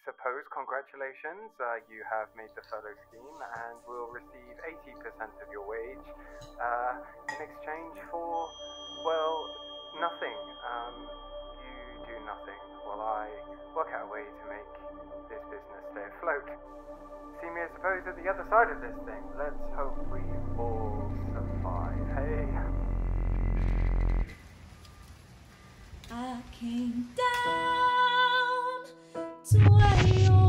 suppose congratulations, you have made the fellow scheme and will receive 80% of your wage in exchange for, well, nothing. You do nothing while I work out a way to make this business stay afloat. See me, I suppose, at the other side of this thing. Let's hope we all survive. Hey. I came down to where you